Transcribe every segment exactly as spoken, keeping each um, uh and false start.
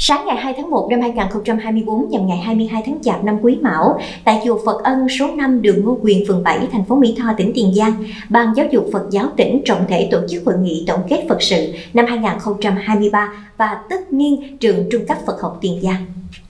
Sáng ngày hai tháng một năm hai nghìn không trăm hai mươi tư nhằm ngày hai mươi hai tháng Chạp năm Quý Mão, tại chùa Phật Ân số năm đường Ngô Quyền, phường bảy, thành phố Mỹ Tho, tỉnh Tiền Giang, Ban Giáo dục Phật giáo tỉnh trọng thể tổ chức hội nghị tổng kết Phật sự năm hai nghìn không trăm hai mươi ba và tất niên trường Trung cấp Phật học Tiền Giang.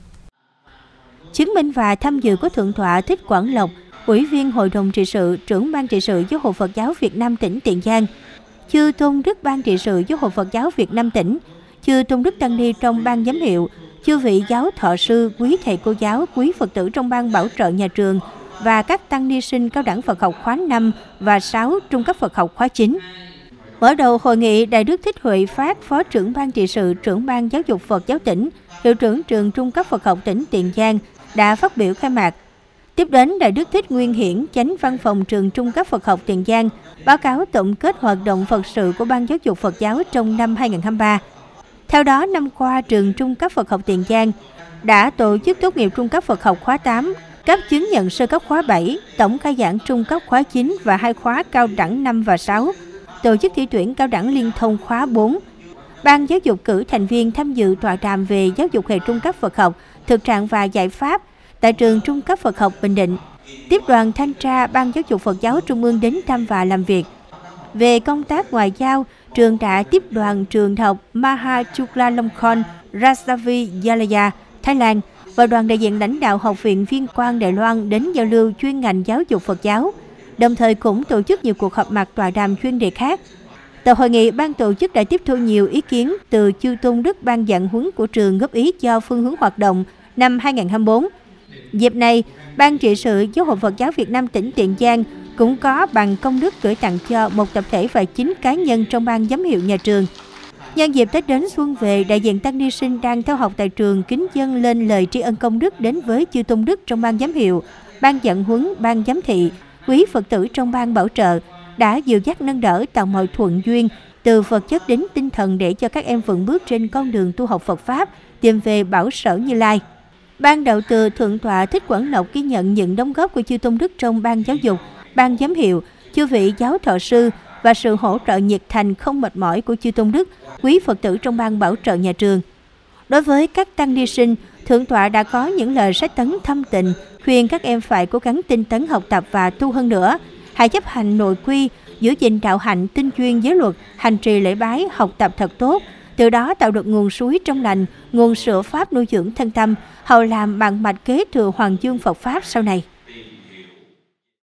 Chứng minh và tham dự có Thượng tọa Thích Quảng Lộc, Ủy viên Hội đồng trị sự, trưởng Ban trị sự Giáo hội Phật giáo Việt Nam tỉnh Tiền Giang, Chư Tôn Đức Ban trị sự Giáo hội Phật giáo Việt Nam tỉnh, Chư Tôn Đức Tăng ni trong ban giám hiệu, chư vị giáo thọ sư, quý thầy cô giáo, quý Phật tử trong ban bảo trợ nhà trường và các tăng ni sinh cao đẳng Phật học khóa năm và sáu, trung cấp Phật học khóa chín. Mở đầu hội nghị, Đại đức Thích Huệ Phát, Phó trưởng Ban trị sự, trưởng Ban giáo dục Phật giáo tỉnh, hiệu trưởng trường Trung cấp Phật học tỉnh Tiền Giang đã phát biểu khai mạc. Tiếp đến, Đại đức Thích Nguyên Hiển, Chánh Văn phòng trường Trung cấp Phật học Tiền Giang, báo cáo tổng kết hoạt động Phật sự của Ban giáo dục Phật giáo trong năm hai nghìn không trăm hai mươi ba. Theo đó, năm qua, trường Trung cấp Phật học Tiền Giang đã tổ chức tốt nghiệp Trung cấp Phật học khóa tám, cấp chứng nhận sơ cấp khóa bảy, tổng khai giảng Trung cấp khóa chín và hai khóa cao đẳng năm và sáu, tổ chức thi tuyển cao đẳng liên thông khóa bốn. Ban giáo dục cử thành viên tham dự tọa đàm về giáo dục hệ trung cấp Phật học, thực trạng và giải pháp tại trường Trung cấp Phật học Bình Định. Tiếp đoàn thanh tra Ban giáo dục Phật giáo Trung ương đến thăm và làm việc. Về công tác ngoại giao, trường đã tiếp đoàn trường học Mahachulalongkorn Rajavidyalaya, Thái Lan và đoàn đại diện lãnh đạo Học viện Viên Quang Đài Loan đến giao lưu chuyên ngành giáo dục Phật giáo, đồng thời cũng tổ chức nhiều cuộc họp mặt tọa đàm chuyên đề khác. Tại hội nghị, ban tổ chức đã tiếp thu nhiều ý kiến từ Chư Tôn Đức Ban giảng huấn của trường góp ý cho phương hướng hoạt động năm hai nghìn không trăm hai mươi tư. Dịp này, Ban trị sự Giáo hội Phật giáo Việt Nam tỉnh Tiền Giang cũng có bằng công đức gửi tặng cho một tập thể và chín cá nhân trong ban giám hiệu nhà trường. Nhân dịp Tết đến xuân về, đại diện tăng ni sinh đang theo học tại trường kính dâng lên lời tri ân công đức đến với Chư Tôn Đức trong ban giám hiệu, ban giảng huấn, ban giám thị, quý Phật tử trong ban bảo trợ đã dìu dắt nâng đỡ tạo mọi thuận duyên từ vật chất đến tinh thần để cho các em vững bước trên con đường tu học Phật pháp, tìm về bảo sở Như Lai. Ban đạo từ Thượng tọa Thích Quảng Lộc ghi nhận những đóng góp của Chư Tôn Đức trong ban giáo dục, ban giám hiệu, chư vị giáo thọ sư và sự hỗ trợ nhiệt thành không mệt mỏi của Chư Tôn Đức, quý Phật tử trong ban bảo trợ nhà trường. Đối với các tăng ni sinh, Thượng tọa đã có những lời sách tấn thâm tình, khuyên các em phải cố gắng tinh tấn học tập và tu hơn nữa, hãy chấp hành nội quy, giữ gìn đạo hạnh, tinh chuyên giới luật, hành trì lễ bái, học tập thật tốt, từ đó tạo được nguồn suối trong lành, nguồn sửa pháp nuôi dưỡng thân tâm, hầu làm bằng mạch kế thừa hoàng dương Phật pháp sau này.